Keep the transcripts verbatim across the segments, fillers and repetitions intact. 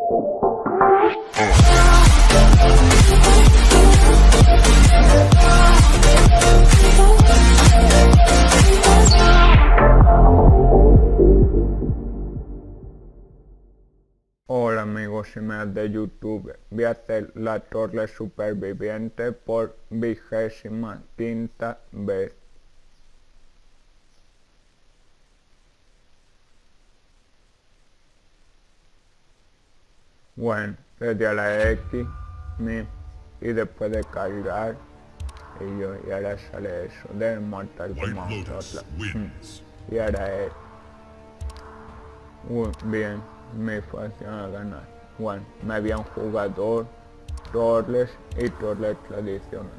Hola amigos y amigas de YouTube, voy a hacer la torre superviviente por vigésima quinta vez. Bueno, le doy a la X mi, y después de cargar y yo y ahora sale eso del Mortal Kombat y ahora es uh, bien, me funciona ganar. Bueno, me habían jugador, torres y torres tradicionales.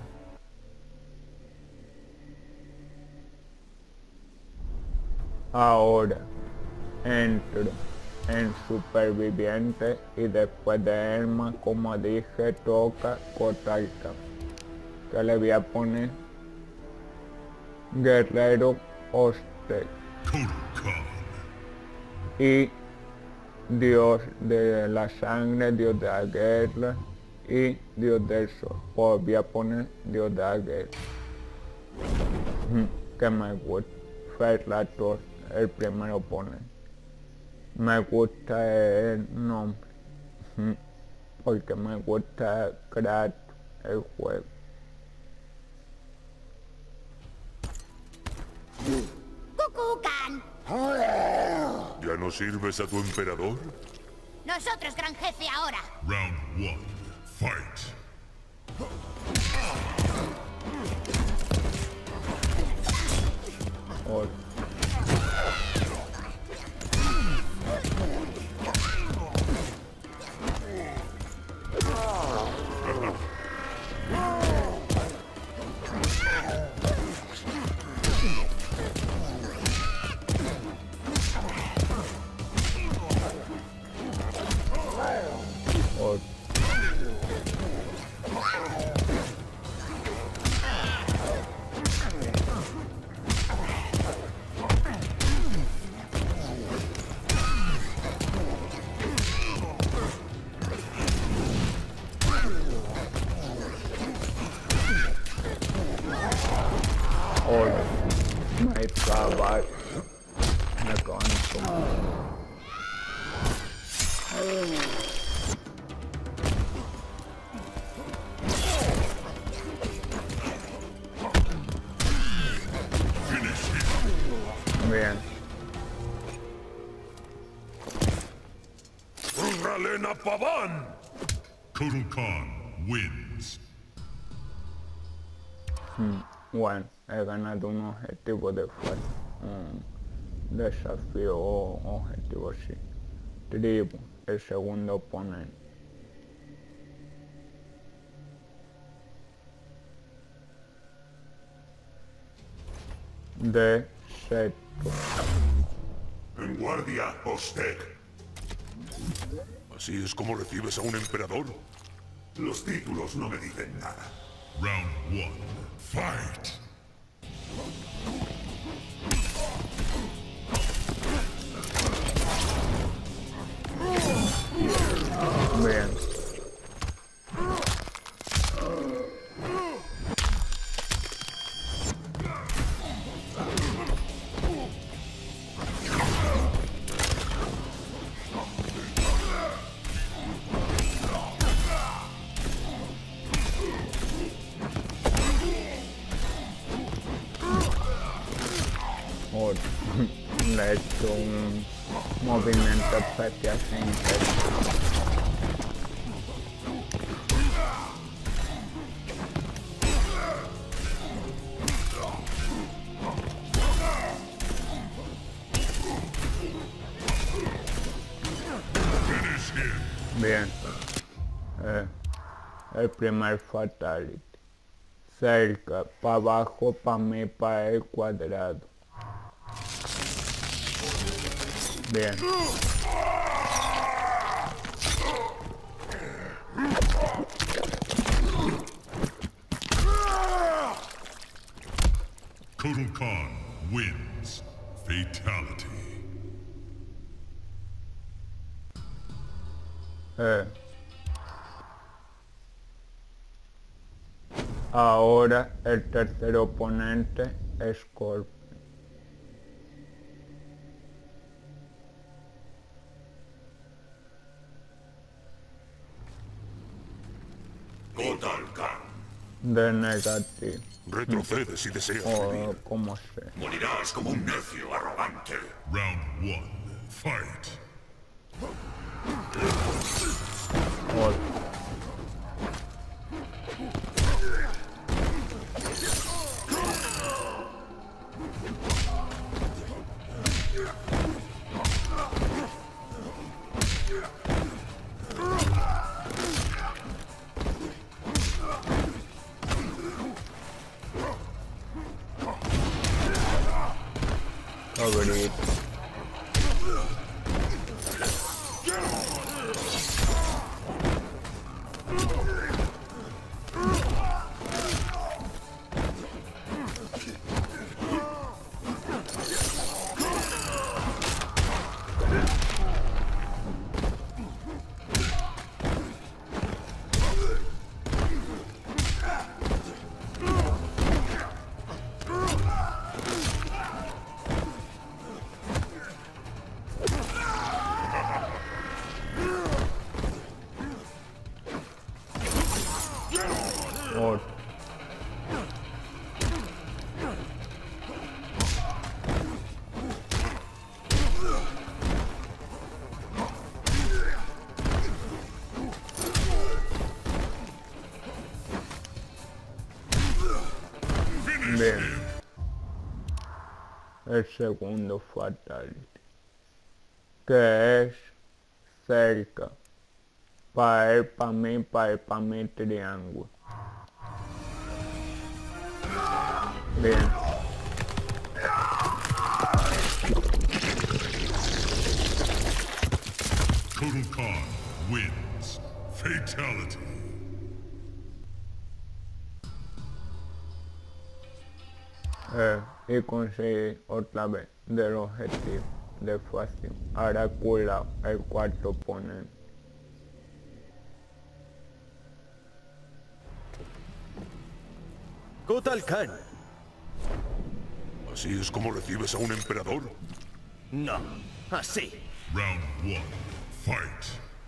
Ahora entro en superviviente y después de Elma, como dije, toca cortar, que le voy a poner guerrero Aztec y dios de la sangre, dios de la guerra y dios del sol. Pues voy a poner dios de la guerra, que me gusta. Ferrator, el primero pone. Me gusta el nombre, porque me gusta crear el juego. ¡Kukulkan! ¿Ya no sirves a tu emperador? Nosotros, gran jefe, ahora. Round one. Fight. Or or or my trabajo mecánico. Bien. ¡Ralena Pavan! Kotal Khan wins. Hmm. Bueno, he ganado un objetivo de fuerza, un desafío o objetivo sí. Tribu, el segundo oponente. De Seto. En guardia, Aztec. ¿Así es como recibes a un emperador? Los títulos no me dicen nada. Round one. Fight. Bien. Oh, le he hecho un movimiento especial sin intención. Bien. Eh, el primer fatality. Cerca, para abajo, para mí, para el cuadrado. Bien. Kotal Khan wins. Fatality. Eh. Ahora el tercer oponente es Scorpion. Kotal Kahn. De negativo. Retrocede si deseas O vivir. como sea. Morirás como un necio arrogante. Round one. Fight. O- Favorito. Otro. Bien. El segundo fatality, que es cerca. Para él, para mí, para él, para mí, triángulo. Bien. Kotal Kahn wins. Fatality. Eh, y conseguí otra vez del objetivo de fácil. Ahora curado el cuarto oponente. Kotal Kahn. ¿Así es como recibes a un emperador? No, así. Round one. Fight.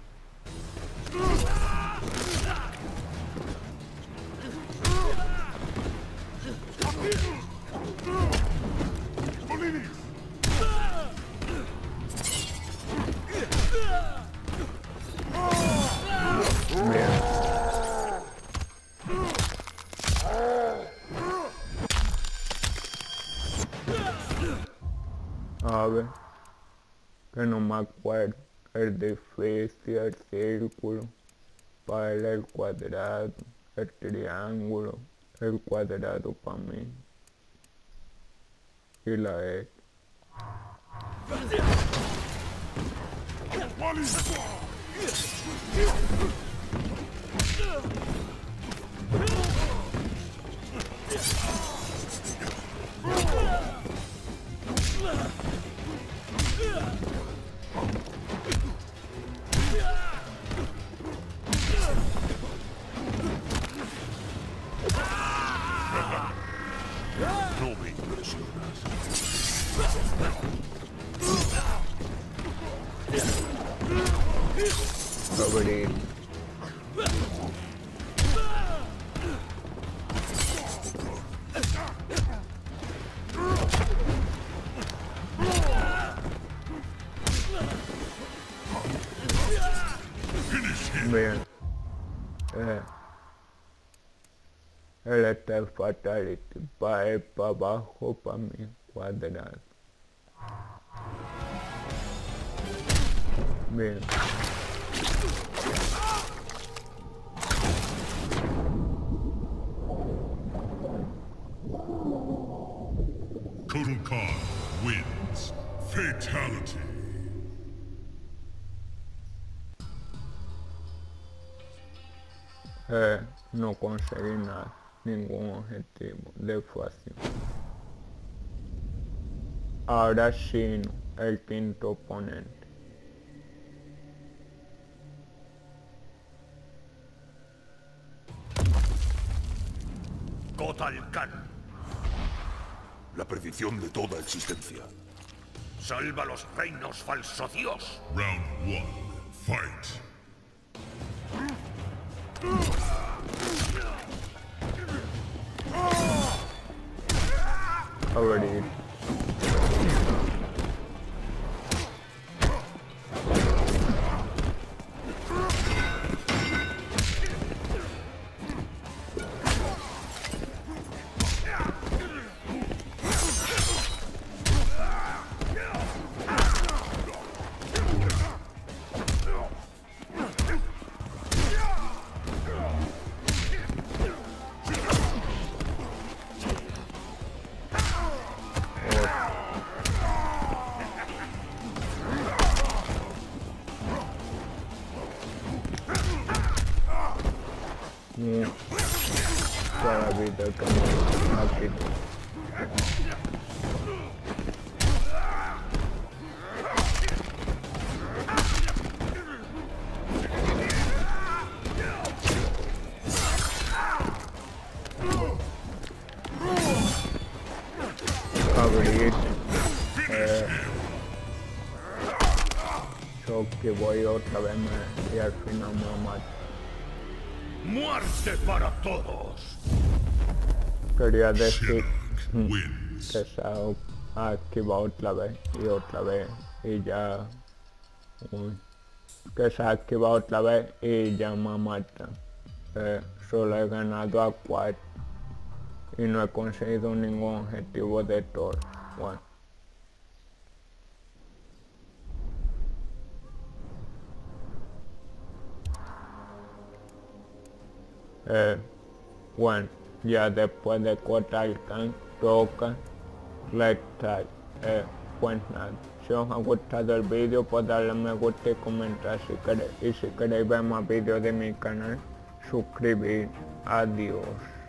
Bien. A ver, que no me acuerdo. El difícil, el círculo, para él el cuadrado, el triángulo, el cuadrado para mí. Y la E. No me impresionas. Favorito. Bien. Eh. El este fatality. Para él, para abajo, para mí, cuadrado. Bien. Kotal Kahn wins. Fatality. Eh, no conseguí nada, ningún objetivo de fácil. Ahora Shino, el quinto oponente. Kotal Kahn. La perdición de toda existencia. Salva los reinos, falso dios. Round one. Fight. Already. Mm. Toda la vida como aquí. Abrir. Eh, yo que voy otra vez me, y al final me mato. ¡Muerte para todos! Quería decir Wins. que se ha activado otra vez y otra vez y ya... Uy, que se ha activado otra vez y ya me mata. Eh, solo he ganado a cuatro y no he conseguido ningún objetivo de Thor. Bueno. Eh, bueno, ya después de Kotal Kahn toca Red Tide. Eh, pues nada, si os ha gustado el vídeo, pues darle me gusta y comentar si queréis. Y si queréis ver más vídeos de mi canal, suscribir. Adiós.